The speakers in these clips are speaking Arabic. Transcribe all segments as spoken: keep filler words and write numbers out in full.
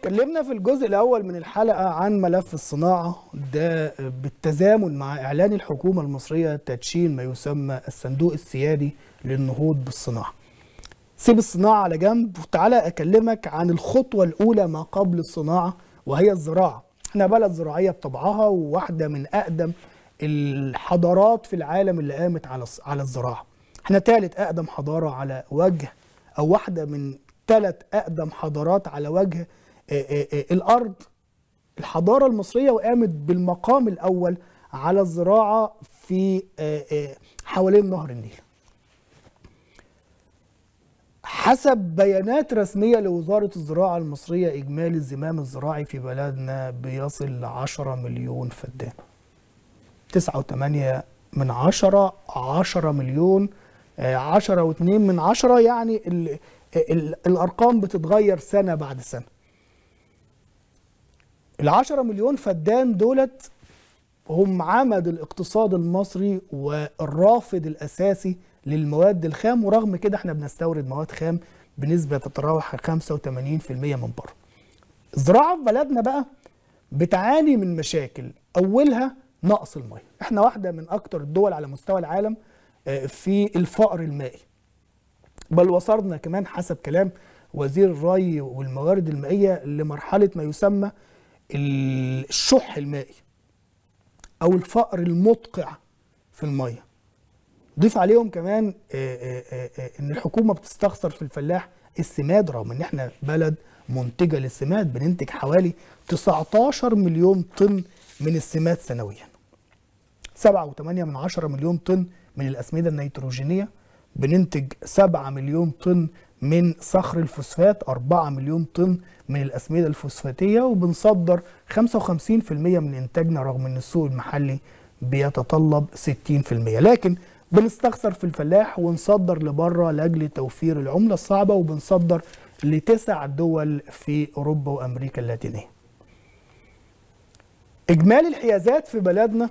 اتكلمنا في الجزء الأول من الحلقة عن ملف الصناعة ده بالتزامن مع إعلان الحكومة المصرية تدشين ما يسمى الصندوق السيادي للنهوض بالصناعة. سيب الصناعة على جنب وتعالى أكلمك عن الخطوة الأولى ما قبل الصناعة وهي الزراعة. احنا بلد زراعية بطبعها وواحدة من أقدم الحضارات في العالم اللي قامت على على الزراعة. احنا ثالث أقدم حضارة على وجه أو واحدة من ثلاث أقدم حضارات على وجه الأرض، الحضارة المصرية، وقامت بالمقام الأول على الزراعة في حوالين نهر النيل. حسب بيانات رسمية لوزارة الزراعة المصرية إجمالي الزمام الزراعي في بلدنا بيصل ل عشرة مليون فدان. تسعة وثمانية من عشرة، عشرة مليون، عشرة واثنين من عشرة، يعني ال ال الأرقام بتتغير سنة بعد سنة. العشرة مليون فدان دولت هم عمد الاقتصاد المصري والرافد الأساسي للمواد الخام، ورغم كده احنا بنستورد مواد خام بنسبة تتراوح خمسة وثمانين بالمئة من بره. الزراعة في بلدنا بقى بتعاني من مشاكل، أولها نقص المياه. احنا واحدة من أكتر الدول على مستوى العالم في الفقر المائي، بل وصلنا كمان حسب كلام وزير الري والموارد المائية لمرحلة ما يسمى الشح المائي أو الفقر المدقع في المياه. ضيف عليهم كمان إن الحكومة بتستخسر في الفلاح السماد، رغم إن إحنا بلد منتجة للسماد، بننتج حوالي تسعة عشر مليون طن من السماد سنويا، سبعة وثمانية من عشرة مليون طن من الأسمدة النيتروجينية، بننتج سبعة مليون طن من صخر الفوسفات، أربعة مليون طن من الأسمدة الفوسفاتية، وبنصدر خمسة وخمسين بالمئة من إنتاجنا، رغم إن السوق المحلي بيتطلب ستين بالمئة. لكن بنستخسر في الفلاح ونصدر لبره لأجل توفير العملة الصعبة، وبنصدر لتسع دول في أوروبا وأمريكا اللاتينية. إجمالي الحيازات في بلدنا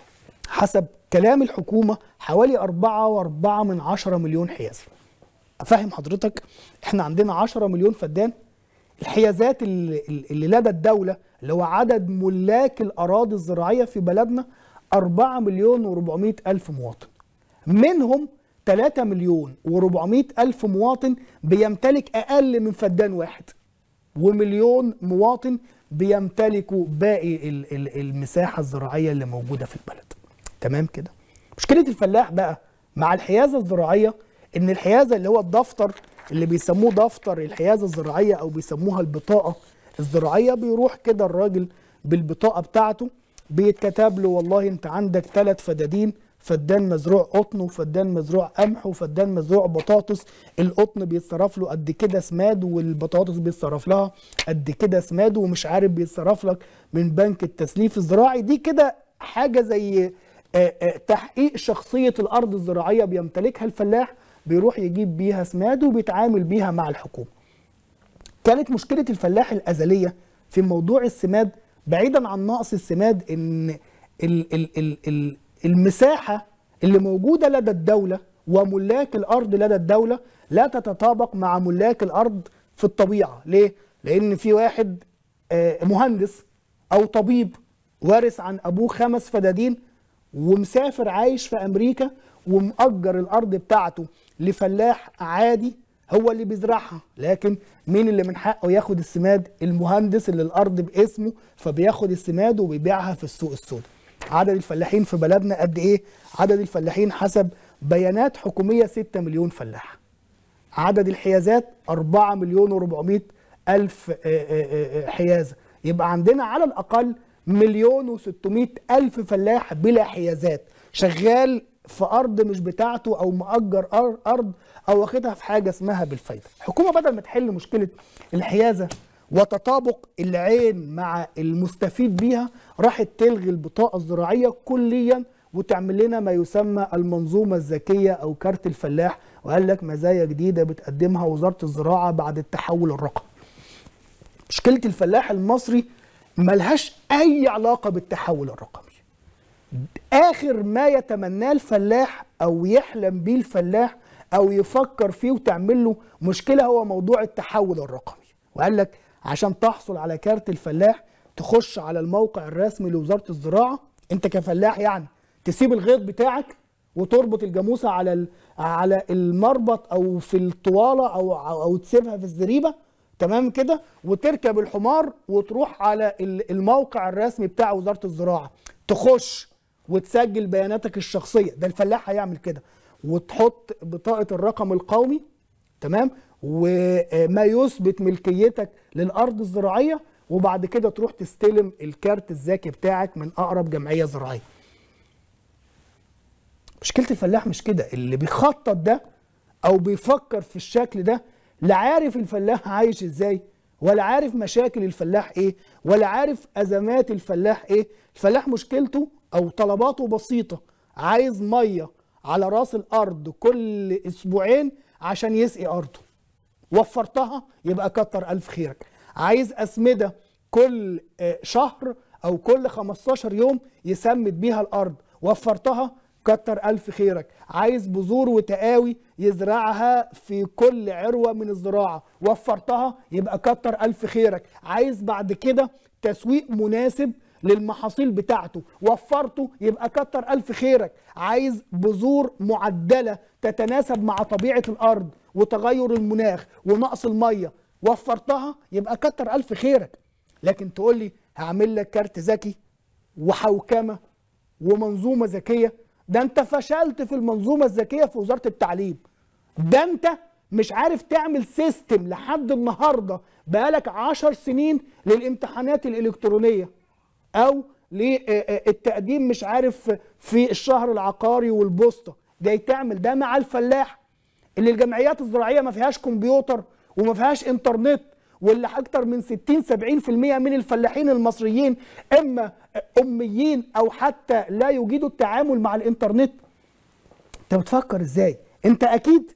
حسب كلام الحكومة حوالي أربعة وأربعة من عشرة مليون حيازة. أفهم حضرتك، إحنا عندنا عشرة مليون فدان. الحيازات اللي, اللي لدى الدولة اللي هو عدد ملاك الأراضي الزراعية في بلدنا أربعة مليون وأربعمائة ألف مواطن، منهم ثلاثة مليون وأربعمائة ألف مواطن بيمتلك أقل من فدان واحد، ومليون مواطن بيمتلكوا باقي المساحة الزراعية اللي موجودة في البلد. تمام كده؟ مشكلة الفلاح بقى مع الحيازة الزراعية إن الحيازة اللي هو الدفتر اللي بيسموه دفتر الحيازة الزراعية أو بيسموها البطاقة الزراعية، بيروح كده الراجل بالبطاقة بتاعته بيتكتب له والله أنت عندك ثلاث فدادين، فدان مزروع قطن وفدان مزروع قمح وفدان مزروع بطاطس، القطن بيتصرف له قد كده سماد والبطاطس بيتصرف لها قد كده سماد، ومش عارف بيتصرف لك من بنك التسليف الزراعي. دي كده حاجة زي تحقيق شخصية الأرض الزراعية بيمتلكها الفلاح، بيروح يجيب بيها سماد وبيتعامل بيها مع الحكومة. كانت مشكلة الفلاح الأزلية في موضوع السماد، بعيدا عن نقص السماد، إن ال ال ال ال المساحة اللي موجودة لدى الدولة وملاك الأرض لدى الدولة لا تتطابق مع ملاك الأرض في الطبيعة. ليه؟ لأن في واحد مهندس أو طبيب وارث عن أبوه خمس فدادين ومسافر عايش في أمريكا ومأجر الأرض بتاعته لفلاح عادي هو اللي بيزرعها، لكن مين اللي من حقه ياخد السماد؟ المهندس اللي الأرض باسمه، فبياخد السماد وبيبيعها في السوق السوداء. عدد الفلاحين في بلدنا قد إيه؟ عدد الفلاحين حسب بيانات حكومية ستة مليون فلاح. عدد الحيازات أربعة مليون وأربعمائة ألف حيازة، يبقى عندنا على الأقل مليون وستمائة ألف فلاح بلا حيازات، شغال في أرض مش بتاعته أو مأجر أرض أو واخدها في حاجة اسمها بالفايدة. الحكومة بدل ما تحل مشكلة الحيازة وتطابق العين مع المستفيد بيها، راحت تلغي البطاقة الزراعية كليا وتعمل لنا ما يسمى المنظومة الذكية أو كارت الفلاح، وقال لك مزايا جديدة بتقدمها وزارة الزراعة بعد التحول الرقمي. مشكلة الفلاح المصري ملهاش أي علاقة بالتحول الرقمي. آخر ما يتمناه الفلاح أو يحلم بيه الفلاح أو يفكر فيه وتعمل له مشكلة هو موضوع التحول الرقمي، وقال لك عشان تحصل على كارت الفلاح تخش على الموقع الرسمي لوزارة الزراعة. انت كفلاح يعني تسيب الغيط بتاعك وتربط الجاموسة على على المربط او في الطوالة او او تسيبها في الزريبة، تمام كده، وتركب الحمار وتروح على الموقع الرسمي بتاع وزارة الزراعة، تخش وتسجل بياناتك الشخصية، ده الفلاح هيعمل كده، وتحط بطاقة الرقم القومي، تمام، وما يثبت ملكيتك للأرض الزراعية، وبعد كده تروح تستلم الكارت الذكي بتاعك من أقرب جمعية زراعية. مشكلة الفلاح مش كده، اللي بيخطط ده أو بيفكر في الشكل ده لا عارف الفلاح عايش ازاي، ولا عارف مشاكل الفلاح ايه، ولا عارف أزمات الفلاح ايه. الفلاح مشكلته أو طلباته بسيطة، عايز مية على راس الأرض كل أسبوعين عشان يسقي أرضه، وفرتها يبقى كتر ألف خيرك. عايز أسمدة كل شهر أو كل خمستاشر يوم يسمد بيها الأرض، وفرتها كتر ألف خيرك. عايز بذور وتقاوي يزرعها في كل عروة من الزراعة، وفرتها يبقى كتر ألف خيرك. عايز بعد كده تسويق مناسب للمحاصيل بتاعته، وفرته يبقى كتر ألف خيرك. عايز بذور معدلة تتناسب مع طبيعة الأرض وتغير المناخ ونقص المية، وفرتها يبقى كتر ألف خيرك. لكن تقول لي هعمل لك كارت ذكي وحوكمة ومنظومة ذكية، ده انت فشلت في المنظومة الذكية في وزارة التعليم. ده انت مش عارف تعمل سيستم لحد النهاردة بقالك عشر سنين للامتحانات الإلكترونية او للتقديم مش عارف في الشهر العقاري والبوسطة. جاي تعمل ده مع الفلاح اللي الجمعيات الزراعية ما فيهاش كمبيوتر وما فيهاش انترنت، واللي اكتر من ستين سبعين في المية من الفلاحين المصريين اما اميين او حتى لا يجيدوا التعامل مع الانترنت. انت بتفكر ازاي؟ انت اكيد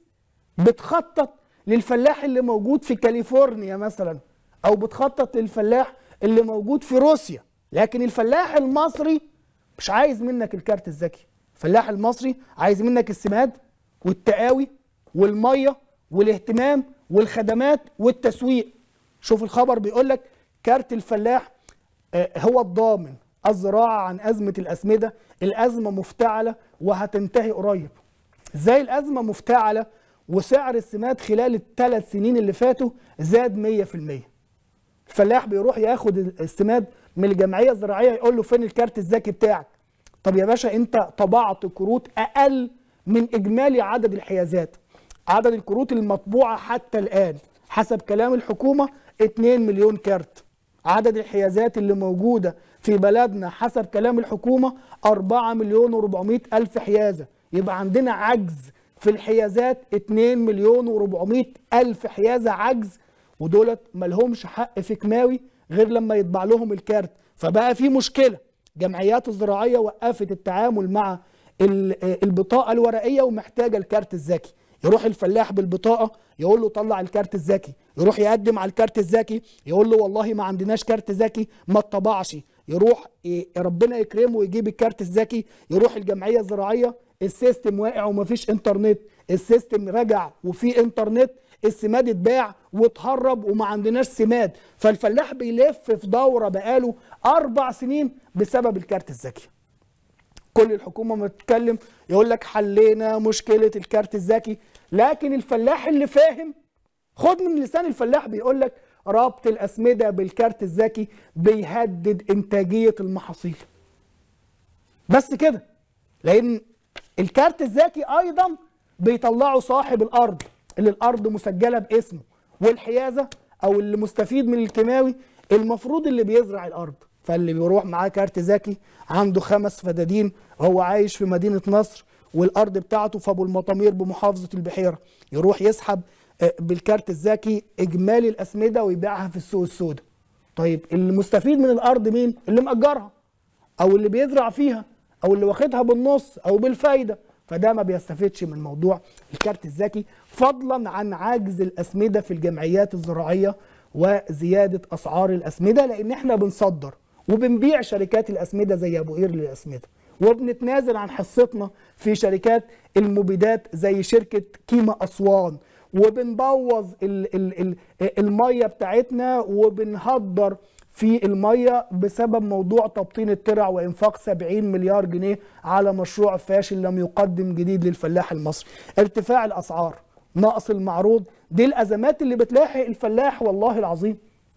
بتخطط للفلاح اللي موجود في كاليفورنيا مثلا، او بتخطط للفلاح اللي موجود في روسيا، لكن الفلاح المصري مش عايز منك الكارت الذكي. الفلاح المصري عايز منك السماد والتقاوي والميه والاهتمام والخدمات والتسويق. شوف الخبر بيقول لك كارت الفلاح هو الضامن الزراعة عن أزمة الأسمدة، الأزمة مفتعلة وهتنتهي قريب. ازاي الأزمة مفتعلة وسعر السماد خلال الثلاث سنين اللي فاتوا زاد مية في المية؟ الفلاح بيروح ياخد السماد من الجمعية الزراعية، يقول له فين الكارت الذكي بتاعك؟ طب يا باشا انت طبعت كروت أقل من إجمالي عدد الحيازات. عدد الكروت المطبوعة حتى الآن حسب كلام الحكومة اتنين مليون كارت. عدد الحيازات اللي موجودة في بلدنا حسب كلام الحكومة أربعة مليون وأربعمائة ألف حيازة. يبقى عندنا عجز في الحيازات اتنين مليون وأربعمائة ألف حيازة عجز، ودولت مالهمش حق في كماوي غير لما يطبع لهم الكارت. فبقى في مشكلة، جمعيات الزراعية وقفت التعامل مع البطاقة الورقية ومحتاجة الكارت الذكي. يروح الفلاح بالبطاقة يقول له طلع الكارت الذكي، يروح يقدم على الكارت الذكي يقول له والله ما عندناش كارت ذكي ما اتطبعش، يروح ربنا يكرمه ويجيب الكارت الذكي، يروح الجمعية الزراعية السيستم واقع ومفيش انترنت، السيستم رجع وفي انترنت، السماد اتباع واتهرب وما عندناش سماد. فالفلاح بيلف في دورة بقاله أربع سنين بسبب الكارت الذكي. كل الحكومة ما تتكلم يقول لك حلينا مشكلة الكارت الذكي، لكن الفلاح اللي فاهم خد من لسان الفلاح بيقول لك ربط الأسمدة بالكارت الذكي بيهدد إنتاجية المحاصيل. بس كده، لأن الكارت الذكي أيضا بيطلعه صاحب الأرض اللي الأرض مسجلة باسمه، والحيازة أو اللي مستفيد من الكيماوي المفروض اللي بيزرع الأرض. فاللي بيروح معاه كارت ذكي عنده خمس فدادين، هو عايش في مدينة نصر والأرض بتاعته في أبو المطامير بمحافظة البحيرة، يروح يسحب بالكارت الذكي إجمالي الأسمدة ويبيعها في السوق السوداء. طيب اللي مستفيد من الأرض مين؟ اللي مأجرها أو اللي بيزرع فيها أو اللي واخدها بالنص أو بالفايدة، فده ما بيستفيدش من موضوع الكارت الذكي، فضلا عن عجز الأسمدة في الجمعيات الزراعية وزيادة أسعار الأسمدة، لأن احنا بنصدر وبنبيع شركات الأسمدة زي أبو قير للأسمدة، وبنتنازل عن حصتنا في شركات المبيدات زي شركة كيما أسوان وبنبوظ ال ال ال الميه بتاعتنا وبنهدر في الميه بسبب موضوع تبطين الترع وانفاق سبعين مليار جنيه على مشروع فاشل لم يقدم جديد للفلاح المصري. ارتفاع الاسعار، نقص المعروض، دي الازمات اللي بتلاحق الفلاح والله العظيم.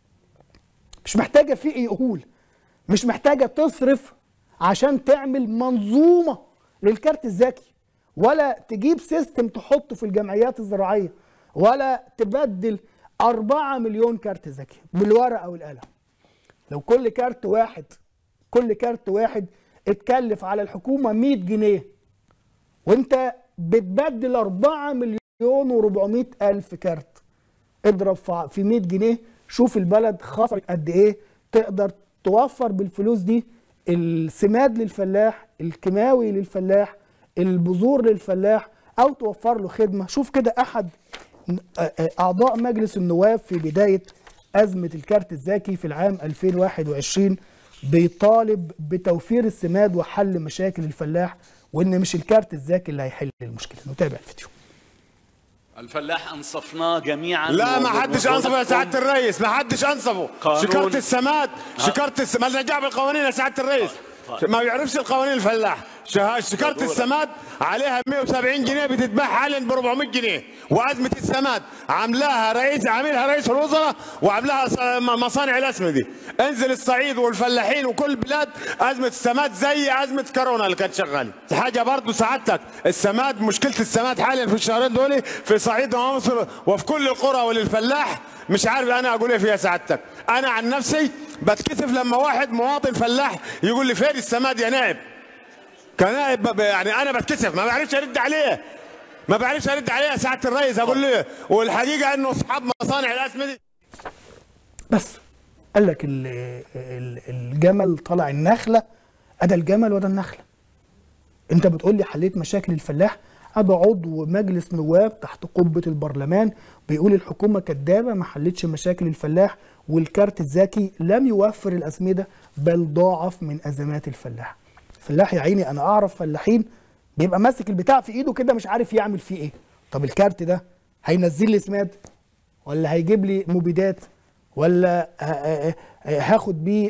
مش محتاجه فيه يقول، مش محتاجه تصرف عشان تعمل منظومه للكارت الذكي، ولا تجيب سيستم تحطه في الجمعيات الزراعيه، ولا تبدل أربعة مليون كارت ذكي بالورقه والقلم. لو كل كارت واحد كل كارت واحد اتكلف على الحكومه مية جنيه، وانت بتبدل أربعة مليون وأربعمية ألف كارت، اضرب في مية جنيه، شوف البلد خسرت قد ايه. تقدر توفر بالفلوس دي السماد للفلاح، الكيماوي للفلاح، البذور للفلاح، او توفر له خدمه. شوف كده احد اعضاء مجلس النواب في بدايه ازمه الكارت الذكي في العام ألفين وواحد وعشرين بيطالب بتوفير السماد وحل مشاكل الفلاح، وان مش الكارت الذكي اللي هيحل المشكله. نتابع الفيديو. الفلاح انصفناه جميعا. لا ما حدش انصفه يا سعاده الرئيس، ما حدش انصفه. شكرت السماد، شكرت السماد، مالنا دعوه بالقوانين يا سعاده الرئيس. ما بيعرفش القوانين الفلاح. شكرت السماد عليها مية وسبعين جنيه بتتباع حالا ب أربعمية جنيه، وازمه السماد عاملاها رئيس عاملها رئيس الوزراء وعاملاها مصانع الاسمده. انزل الصعيد والفلاحين وكل البلاد ازمه السماد زي ازمه كورونا اللي كانت شغاله. حاجه برضه سعادتك، السماد مشكله السماد حاليا في الشهرين دول في صعيد مصر وفي كل القرى وللفلاح مش عارف انا اقول ايه فيها سعادتك. انا عن نفسي بتكسف لما واحد مواطن فلاح يقول لي فين السماد يا نائب. كنائب يعني انا بتكسف، ما بعرفش ارد عليه، ما بعرفش ارد عليه يا سعاده الرئيس. اقول له والحقيقه انه اصحاب مصانع الاسمده بس قال لك الجمل طلع النخله، ادى الجمل وده النخله. انت بتقول لي حليت مشاكل الفلاح؟ ادى عضو مجلس نواب تحت قبه البرلمان بيقول الحكومه كدابه ما حلتش مشاكل الفلاح، والكارت الذكي لم يوفر الاسمده بل ضاعف من ازمات الفلاح. الفلاح يا عيني، انا اعرف فلاحين بيبقى ماسك البتاع في ايده كده مش عارف يعمل فيه ايه. طب الكارت ده هينزل لي سماد ولا هيجيب لي مبيدات ولا هاخد بيه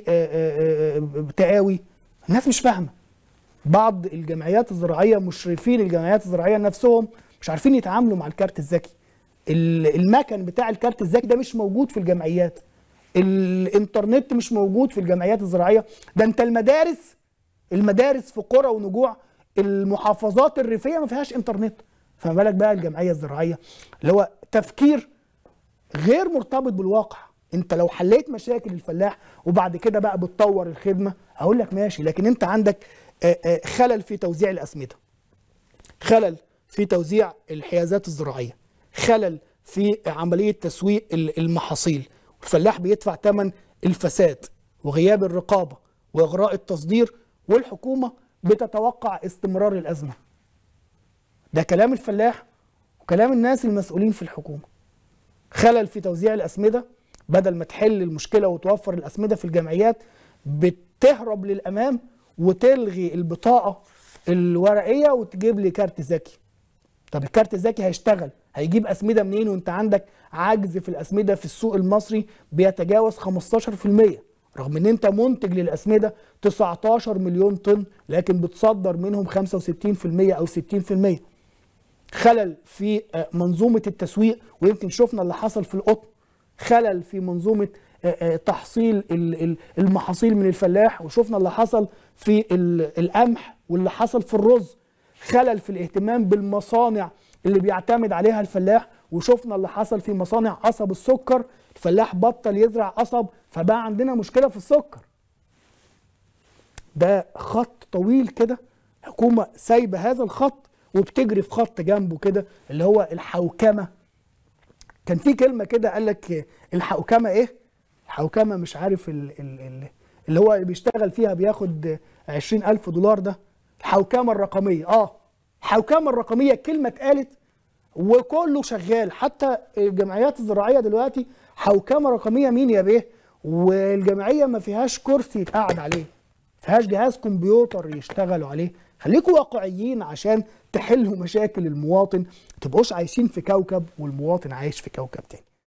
تقاوي؟ الناس مش فاهمه. بعض الجمعيات الزراعيه، مشرفين الجمعيات الزراعيه نفسهم مش عارفين يتعاملوا مع الكارت الذكي. المكن بتاع الكارت الذكي ده مش موجود في الجمعيات، الانترنت مش موجود في الجمعيات الزراعيه. ده انت المدارس المدارس في قرى ونجوع المحافظات الريفيه ما فيهاش انترنت، فما بالك بقى الجمعيه الزراعيه اللي هو تفكير غير مرتبط بالواقع. انت لو حليت مشاكل الفلاح وبعد كده بقى بتطور الخدمه اقول لك ماشي، لكن انت عندك خلل في توزيع الاسمده، خلل في توزيع الحيازات الزراعيه، خلل في عمليه تسويق المحاصيل، الفلاح بيدفع ثمن الفساد وغياب الرقابه واغراء التصدير، والحكومه بتتوقع استمرار الازمه. ده كلام الفلاح وكلام الناس المسؤولين في الحكومه. خلل في توزيع الاسمده، بدل ما تحل المشكله وتوفر الاسمده في الجمعيات بتهرب للامام وتلغي البطاقه الورقيه وتجيب لي كارت ذكي. طب الكارت الذكي هيشتغل، هيجيب اسمده منين وانت عندك عجز في الاسمده في السوق المصري بيتجاوز خمستاشر في المية، رغم ان انت منتج للاسمده تسعتاشر مليون طن لكن بتصدر منهم خمسة وستين في المية او ستين في المية. خلل في منظومه التسويق، ويمكن شفنا اللي حصل في القطن. خلل في منظومه تحصيل المحاصيل من الفلاح، وشفنا اللي حصل في القمح واللي حصل في الرز. خلل في الاهتمام بالمصانع اللي بيعتمد عليها الفلاح، وشفنا اللي حصل في مصانع قصب السكر. الفلاح بطل يزرع قصب فبقى عندنا مشكله في السكر. ده خط طويل كده، حكومه سايبه هذا الخط وبتجري في خط جنبه كده اللي هو الحوكمه. كان في كلمه كده قال لك الحوكمه ايه؟ الحوكمه مش عارف اللي هو بيشتغل فيها بياخد عشرين ألف دولار، ده الحوكمه الرقميه. اه الحوكمه الرقميه كلمه اتقالت وكله شغال، حتى الجمعيات الزراعيه دلوقتي حوكمه رقميه. مين يا بيه؟ والجمعيه ما فيهاش كرسي يتقعد عليه، ما فيهاش جهاز كمبيوتر يشتغلوا عليه. خليكم واقعيين عشان تحلوا مشاكل المواطن، ما تبقوش عايشين في كوكب والمواطن عايش في كوكب تاني.